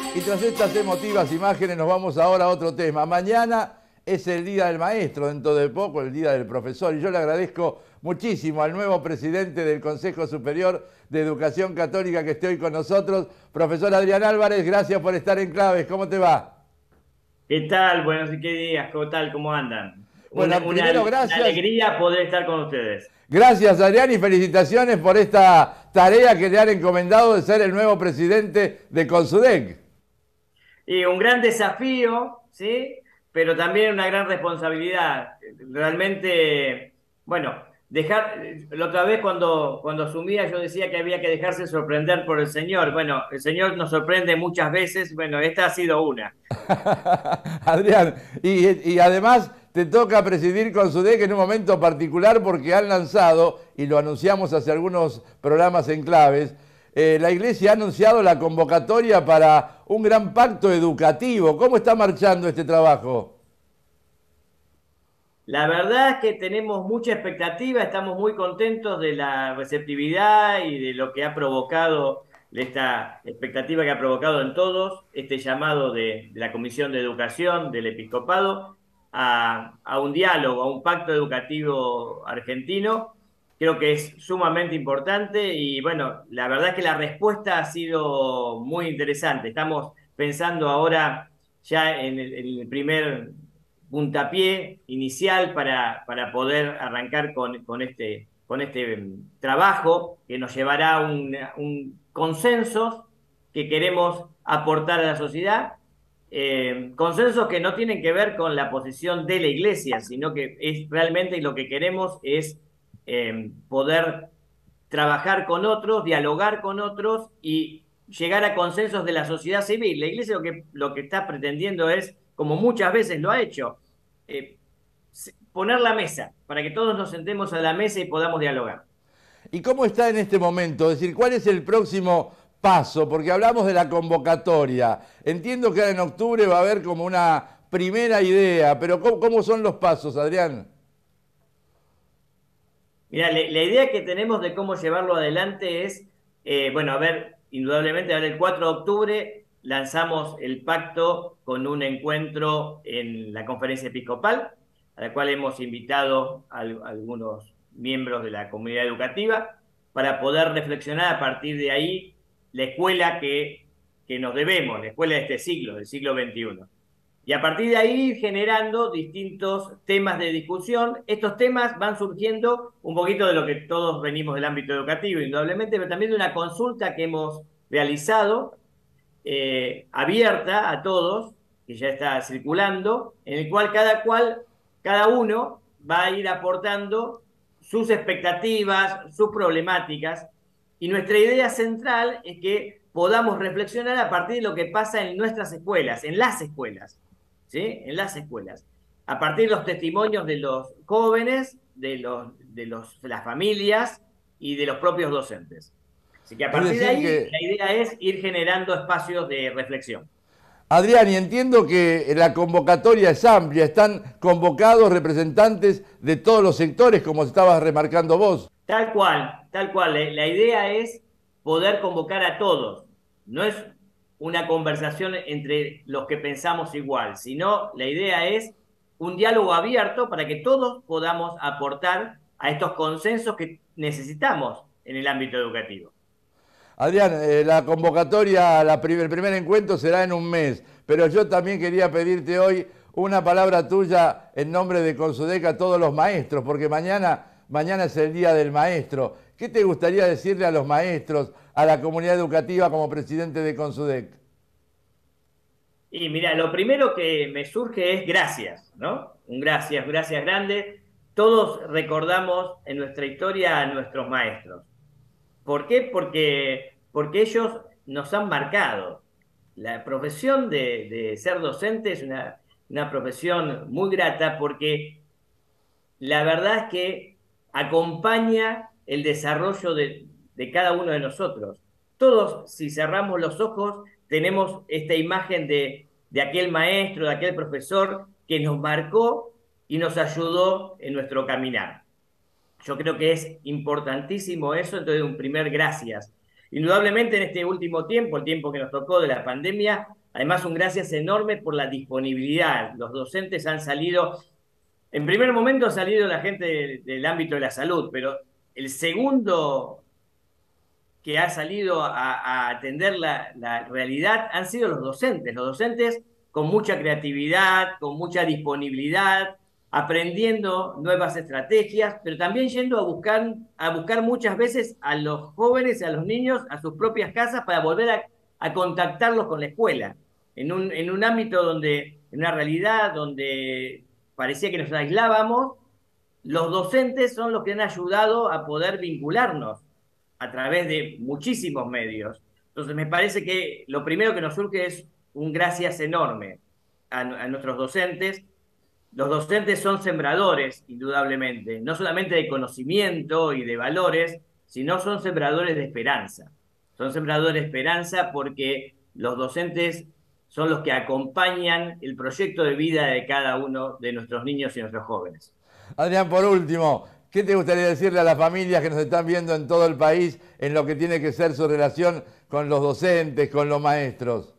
Y tras estas emotivas imágenes nos vamos ahora a otro tema. Mañana es el Día del Maestro, dentro de poco el Día del Profesor. Y yo le agradezco muchísimo al nuevo presidente del Consejo Superior de Educación Católica que esté hoy con nosotros, profesor Adrián Álvarez. Gracias por estar en Claves. ¿Cómo te va? ¿Qué tal? Buenos y qué días, ¿cómo tal? ¿Cómo andan? Bueno, primero Una gracias. alegría poder estar con ustedes. Gracias Adrián y felicitaciones por esta tarea que le han encomendado de ser el nuevo presidente de Consudec. Y un gran desafío, ¿sí? Pero también una gran responsabilidad. Realmente, bueno, la otra vez cuando asumía yo decía que había que dejarse sorprender por el Señor. Bueno, el Señor nos sorprende muchas veces, bueno, esta ha sido una. Adrián, y además te toca presidir con SUDEC en un momento particular porque han lanzado, y lo anunciamos hace algunos programas en Claves, la Iglesia ha anunciado la convocatoria para un gran pacto educativo. ¿Cómo está marchando este trabajo? La verdad es que tenemos mucha expectativa, estamos muy contentos de la receptividad y de lo que ha provocado, de esta expectativa que ha provocado en todos este llamado de la Comisión de Educación del Episcopado a un diálogo, a un pacto educativo argentino. Creo que es sumamente importante y bueno, la verdad es que la respuesta ha sido muy interesante. Estamos pensando ahora ya en el primer puntapié inicial para poder arrancar con este trabajo que nos llevará a un consenso que queremos aportar a la sociedad. Consensos que no tienen que ver con la posición de la Iglesia, sino que es realmente lo que queremos es poder trabajar con otros, dialogar con otros y llegar a consensos de la sociedad civil. La Iglesia lo que está pretendiendo es, como muchas veces lo ha hecho, eh, poner la mesa para que todos nos sentemos a la mesa y podamos dialogar. ¿Y cómo está en este momento? Es decir, ¿cuál es el próximo paso? Porque hablamos de la convocatoria. Entiendo que ahora en octubre va a haber como una primera idea, pero ¿cómo son los pasos, Adrián? Mira, la idea que tenemos de cómo llevarlo adelante es, bueno, a ver, indudablemente, ahora el 4 de octubre lanzamos el pacto con un encuentro en la conferencia episcopal, a la cual hemos invitado a algunos miembros de la comunidad educativa para poder reflexionar a partir de ahí la escuela que nos debemos, la escuela de este siglo, del siglo XXI. Y a partir de ahí ir generando distintos temas de discusión. Estos temas van surgiendo un poquito de lo que todos venimos del ámbito educativo, indudablemente, pero también de una consulta que hemos realizado, abierta a todos, que ya está circulando, en el cual, cada uno va a ir aportando sus expectativas, sus problemáticas, y nuestra idea central es que podamos reflexionar a partir de lo que pasa en nuestras escuelas, en las escuelas. ¿Sí? En las escuelas. A partir de los testimonios de los jóvenes, de las familias y de los propios docentes. Así que a Es partir de decir ahí, que, la idea es ir generando espacios de reflexión. Adrián, y entiendo que la convocatoria es amplia, están convocados representantes de todos los sectores, como estabas remarcando vos. Tal cual, tal cual. La idea es poder convocar a todos. No es una conversación entre los que pensamos igual, sino la idea es un diálogo abierto para que todos podamos aportar a estos consensos que necesitamos en el ámbito educativo. Adrián, la convocatoria, el primer encuentro será en un mes, pero yo también quería pedirte hoy una palabra tuya en nombre de Consudec a todos los maestros, porque mañana es el Día del Maestro. ¿Qué te gustaría decirle a los maestros, a la comunidad educativa como presidente de Consudec? Y mira, lo primero que me surge es gracias, ¿no? Un gracias, gracias grande. Todos recordamos en nuestra historia a nuestros maestros. ¿Por qué? Porque ellos nos han marcado. La profesión de ser docente es una profesión muy grata porque la verdad es que acompaña el desarrollo de cada uno de nosotros. Todos, si cerramos los ojos, tenemos esta imagen de aquel maestro, de aquel profesor que nos marcó y nos ayudó en nuestro caminar. Yo creo que es importantísimo eso, entonces un primer gracias. Indudablemente en este último tiempo, el tiempo que nos tocó de la pandemia, además un gracias enorme por la disponibilidad. Los docentes han salido, en primer momento ha salido la gente del ámbito de la salud, pero el segundo que ha salido a atender la realidad han sido los docentes con mucha creatividad, con mucha disponibilidad, aprendiendo nuevas estrategias, pero también yendo a buscar muchas veces a los jóvenes, a los niños, a sus propias casas para volver a contactarlos con la escuela, en un ámbito donde, en una realidad donde parecía que nos aislábamos. Los docentes son los que han ayudado a poder vincularnos a través de muchísimos medios. Entonces me parece que lo primero que nos surge es un gracias enorme a nuestros docentes. Los docentes son sembradores, indudablemente, no solamente de conocimiento y de valores, sino son sembradores de esperanza. Son sembradores de esperanza porque los docentes son los que acompañan el proyecto de vida de cada uno de nuestros niños y nuestros jóvenes. Adrián, por último, ¿qué te gustaría decirle a las familias que nos están viendo en todo el país en lo que tiene que ser su relación con los docentes, con los maestros?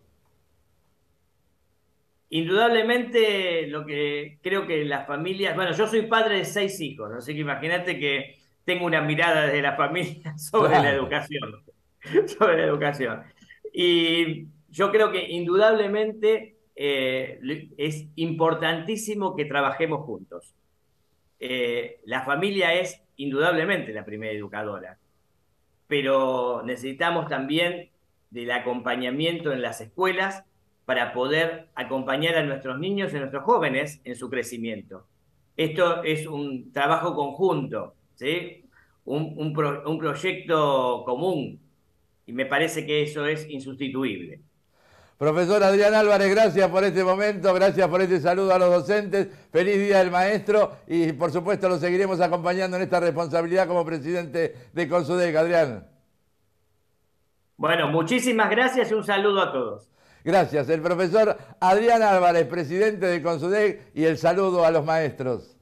Indudablemente lo que creo que las familias, bueno, yo soy padre de 6 hijos, así que imagínate que tengo una mirada desde la familia sobre la Claro. educación, sobre la educación. Y yo creo que indudablemente es importantísimo que trabajemos juntos. La familia es indudablemente la primera educadora, pero necesitamos también del acompañamiento en las escuelas para poder acompañar a nuestros niños y a nuestros jóvenes en su crecimiento. Esto es un trabajo conjunto, ¿sí? Un proyecto común, y me parece que eso es insustituible. Profesor Adrián Álvarez, gracias por este momento, gracias por este saludo a los docentes, feliz Día del Maestro y por supuesto lo seguiremos acompañando en esta responsabilidad como presidente de Consudec, Adrián. Bueno, muchísimas gracias y un saludo a todos. Gracias, el profesor Adrián Álvarez, presidente de Consudec y el saludo a los maestros.